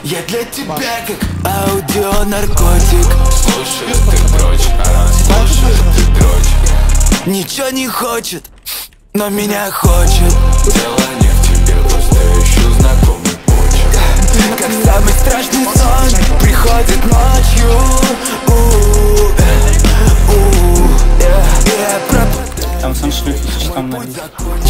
Я для тебя как аудионаркотик. Слушай, ты дрочь, она слушает, ты дрочь. Ничего не хочет, но меня хочет. Дело не в тебе, просто ищу знакомый почерк. Как самый страшный сон приходит ночью. Там сон шлюхи с читом на них.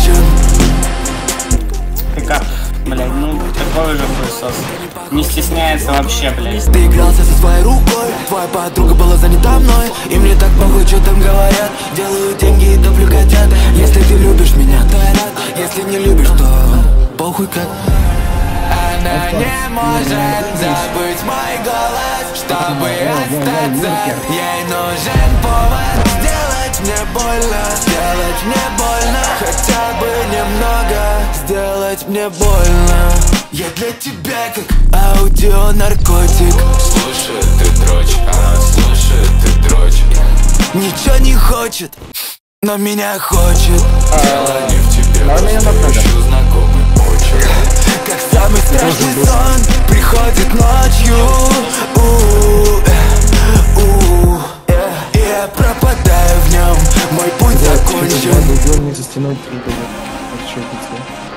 Пикап, блядь, ну такой же хуесос. Не стесняется вообще, блядь. Ты игрался со своей рукой, твоя подруга была занята мной. И мне так похуй, что там говорят. Делаю деньги и топлю котят. Если ты любишь меня, то я рад. Если не любишь, то похуй как. Она не может забыть мой голос. Чтобы остаться, ей нужен повод. Сделать мне больно, сделать мне больно. Хотя бы немного, сделать мне больно. Я для тебя как аудионаркотик. Слушай, ты дрочь, она слушает, ты дрочь. Ничего не хочет, но меня хочет. Дело не в тебе, просто ищу знакомый почерк. Как самый страшный сон приходит ночью. И я пропадаю в нем, мой путь закончен. За стеной 3 года.